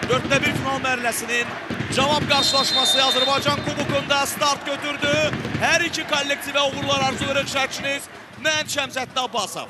4'te 1 final mərhələsinin cavab qarşılaşması Azərbaycan Kubokunda start götürdü. Hər iki kollektivə uğurlar arzu verir şərkçiniz mən Şəmsəddin Abbasov.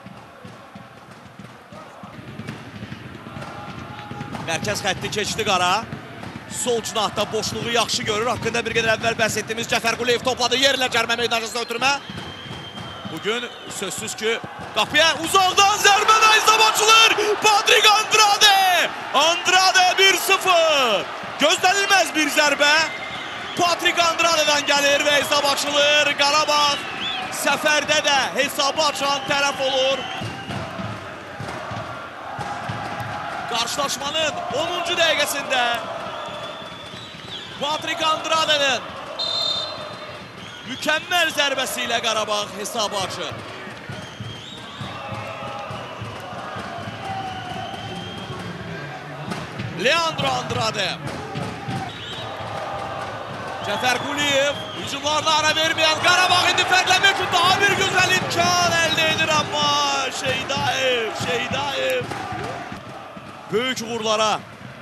Mərkəz xətti keçdi qara. Sol cinahda boşluğu yaxşı görür. Haqqında bir qədər əvvəl bəhs etdiyimiz Cəfər Quliyev topladı. Yerlə cərmə meydançasına ötürmə. Bugün sözsüz ki qapıya uzaqdan zərbədə hesab açılır. Patrik Andrade! Andrade 1-0. Gözlənilməz bir zərbə. Patrik Andrade'dən gəlir və hesab açılır. Qarabağ səfərdə də hesabı açan tərəf olur. Qarşılaşmanın 10-cu dəqiqəsində Patrik Andrade'nin mükəmməl zərbəsi ilə Qarabağ hesabı açır. Leandro Andrade. Cəfər Quliyev hücumlarına ara verməyən Qarabağ indi fərqləmək üçün daha bir gözəl imkan əldə edir amma Şeydaev böyük uğurlara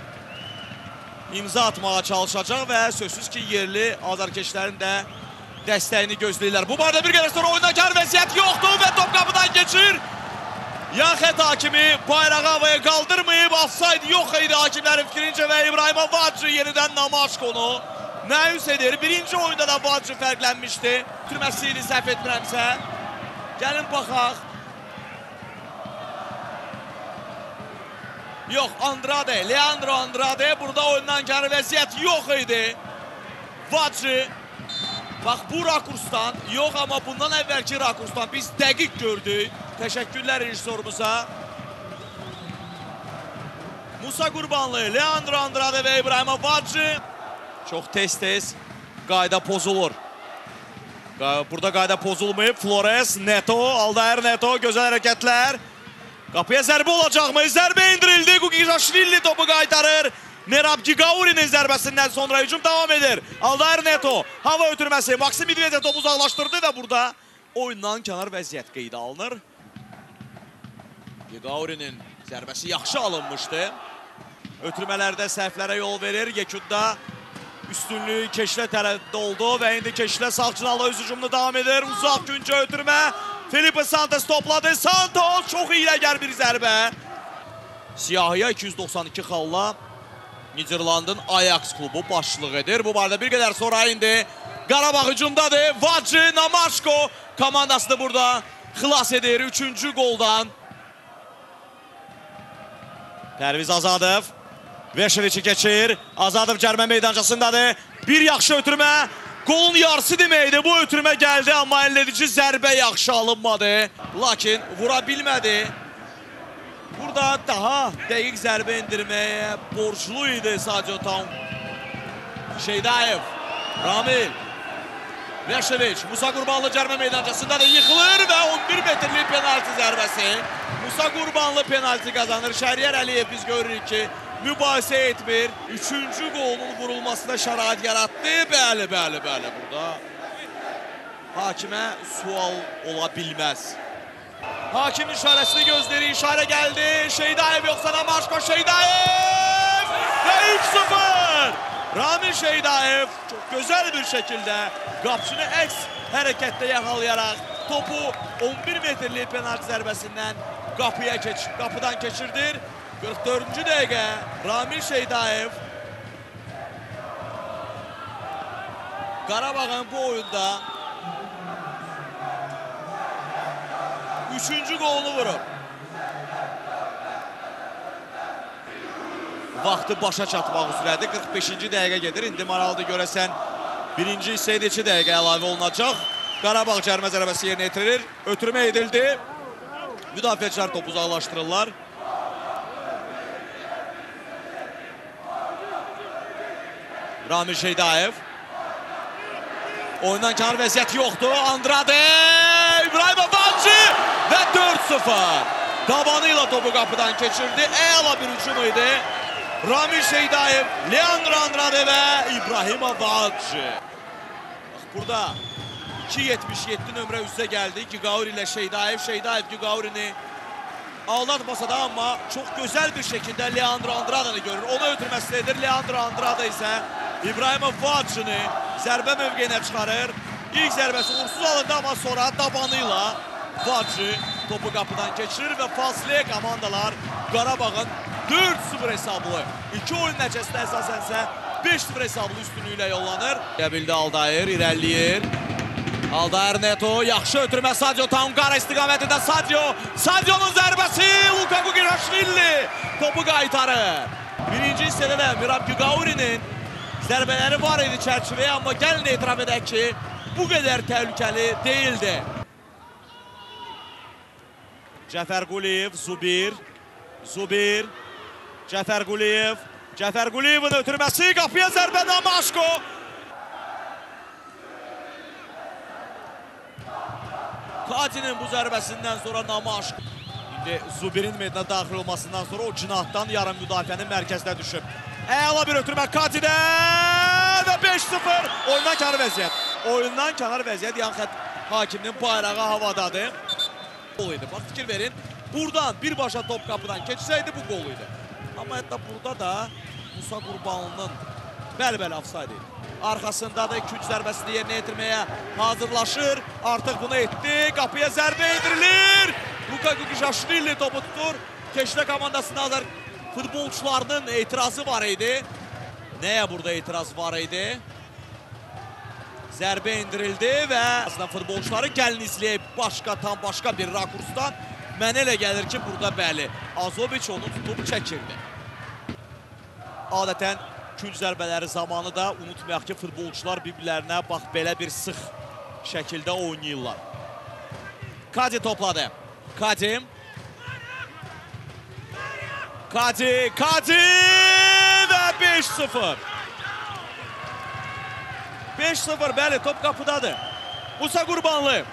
imza atmağa çalışacaq və sözsüz ki yerli azarkeşlərin də dəstəyini gözləyirlər. Bu barədə bir qədər sonra oynakar vəziyyət yoxdur və top qapıdan keçir. Yan xət hakimi bayrağı havaya qaldırmayıb, offside yox idi hakimlərin fikrincə və İbrahim Avacı yenidən Namaşkonu məyus edir. Birinci oyunda da Avacı fərqlənmişdi. Türməsini səhv etmirəmsə. Gəlin baxaq. Yox, Andrade, Leandro Andrade. Burada oyundan kar vəziyyət yox idi. Vacı. Bax bu rakursdan, yox amma bundan əvvəlki rakursdan biz dəqiq gördük. Təşəkkürlər rejissorumuza. Musa Qurbanlı, Leandro Andrade və İbrahim Vacı. Çox tez-tez qayda pozulur. Burada qayda pozulmayıb. Flores, Neto, Aldair Neto, gözəl hərəkətlər. Qapıya zərbə olacaqmı? Zərbə indirildi. Qugijaşvili topu qaytarır. Merab Gigauri'nin zərbəsindən sonra hücum davam edir. Aldair Neto, hava ötürməsi. Maksim Medvedev topu uzaqlaşdırdı və burada oyundan kənar vəziyyət qeydə alınır. Gigauri'nin zərbəsi yaxşı alınmışdı. Ötürmələrdə səhvlərə yol verir. Yekunda üstünlüyü Keşlə tərəfdə oldu və indi Keşlə sağ cinahla öz hücumunu davam edir. Uzaq güncə ötürmə. Felipe Santos topladı. Santos çox hiyləgər bir zərbə. Siyahıya 292 xalla Niderlandın Ajax klubu başçılıq edir. Bu barədə bir qədər sonra indi Qarabağ hücumdadır. Vacı Namaşko komandasını burada xilas edir 3-cü qoldan. Pərviz Azadov Veşeviçi keçir. Azadov cərmə meydançasındadır. Bir yaxşı ötürmə. Qolun yarısı deməkdir. Bu ötürmə gəldi amma əllədici zərbə yaxşı alınmadı. Lakin vura bilmədi. Burada daha dəqiq zərbə indirməyə borclu idi Sadio Town. Şeydaev, Ramil, Veşeviç, Musa Qurbanlı cərmə meydançasında da yıxılır və 11 metrlik penalti zərbəsi. Musa Qurbanlı penalti qazanır. Şəhriyar Əliyev biz görürük ki, mübahisə etmir. 3-cü qolunun vurulmasına şərait yaratdı. Bəli, burada hakimə sual ola bilməz. Hakimin işarəsini gözləri, işarə gəldi. Şeydaev yoxsa Namaşko, Şeydaev və 3-0. Ramil Şeydaev çox gözəl bir şəkildə qapçını əks hərəkətdə yaxalayaraq topu 11 metrlik penalti zərbəsindən qapıdan keçirdir. 44-cü dəqiqə Ramil Şeydaev Qarabağın bu oyunda 3-cü qolunu vurur. Vaxtı başa çatmaq üzrədir. 45-ci dəqiqə gedir. İndi maraldır görəsən birinci hissəyə neçə dəqiqə əlavə olunacaq. Qarabağ cərmə zərbəsi yerinə yetirilir. Ötürmə edildi. Müdafiəçilər topu uzaqlaşdırırlar. Ramil Şeydaev. Oyundan kənar vəziyyət yoxdur. Andrade, İbrahim Avacı və 4-0. Tabanı ilə topu qapıdan keçirdi. Əla bir hücum idi. Ramil Şeydaev, Leandro Andrade və İbrahim Avacı. Burada 2.77 nömrə üstə gəldi. Gigauri ilə Şeydaev. Şeydaev Gigauri'ni aldatmasa da amma çox gözəl bir şəkildə Leandro Andradanı görür. Onu ötürməsidir. Leandro Andrada isə İbrahimov Fuadçını zərbə mövqeyinə çıxarır. İlk zərbəsi uğursuz alındı, amma sonra tabanıyla Fuadçı topu qapıdan keçirir və fasiləyə komandalar Qarabağın 4-0 hesablı. 2 oyun nəticəsində əsasənsə 5-0 hesablı üstünlüyülə yollanır. Bildi Aldayır, irəliyir. Aldayır Neto, yaxşı ötürmə Sadio Tankara istiqamətində Sadio'nun zərbəsi Lukaku Giraşvili topu qaytarır. Birinci hissədə də Mirab Güqauri'nin zərbələri var idi çərçivəyə, amma gəlin etiraf edək ki, bu qədər təhlükəli deyildi. Cəfər Quliyev, Zubir, Cəfər Quliyevin ötürməsi, qapıya zərbə Namaşko. Kadinin bu zərbəsindən sonra Namaşko. İndi Zubir'in meydana daxil olmasından sonra o cinahdan yarım müdafiənin mərkəzdə düşüb. Əla bir ötürmə Kadidə və 5-0 oyundan kənar vəziyyət. Yan xət hakiminin bayrağı havadadır. Gol idi. Bax, fikir verin. Buradan birbaşa top qapıdan keçsəydi bu gol idi. Amma hətta burada da Musa Qurbanlının bəli ofsaydı idi. Arxasında da 2-3 zərbəsini yerinə yetirməyə hazırlaşır. Artıq bunu etdi. Qapıya zərbə edirilir. Lukaku Giraşvili topu tutur. Keşlə komandasında Azər futbolçularının etirazı var idi. Nəyə burada etiraz var idi? Zərbə indirildi və aslında futbolçuları gəlin izləyib tam başqa bir rakursdan. Mənə elə gəlir ki, burada bəli, Azoviç onu tutub çəkirdi. Adətən künc zərbələri zamanı da unutmayaq ki, futbolçular bir-birlərinə bax belə bir sıx şəkildə oynayırlar. Kadi topladı. Kadi və 5-0. 5-0, bəli, top qapıdadır. Musa Qurbanlı.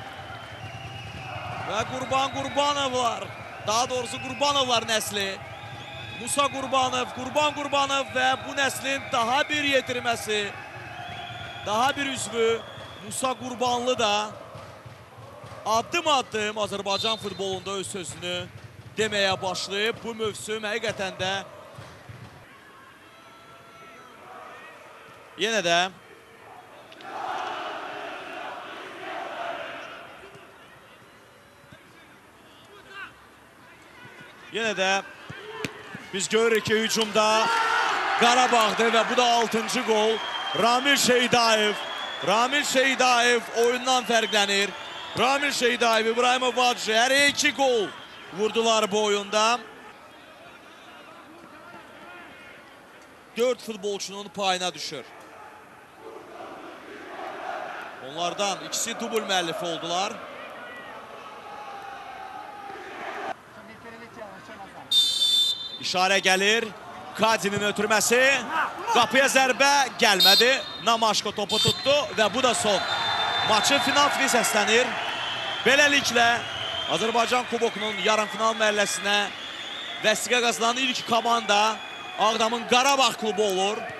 Və Qurbanovlar, daha doğrusu Qurbanovlar nəsli. Musa Qurbanov və bu nəslin daha bir yetirməsi, daha bir üzvü Musa Qurbanlı da addım-addım Azərbaycan futbolunda öz sözünü deməyə başlayıb. Bu mövsüm həqiqətən də yenə də biz görürük ki, hücumda Qarabağdır və bu da 6-cı gol. Ramil Şeydayev oyundan fərqlənir. Ramil Şeydayev, İbrahimov Fuadçı hər iki gol vurdular bu oyunda. 4 futbolçunun payına düşür. Onlardan ikisi dubl müəllifi oldular. İşarə gəlir. Kadinin ötürməsi. Qapıya zərbə gəlmədi. Namaşko topu tutdu və bu da son. Maçın final fili səslənir. Beləliklə Azərbaycan Kubokunun yarımfinal mərhələsinə vəsiqə qazanan ilk komanda Ağdamın Qarabağ klubu olur.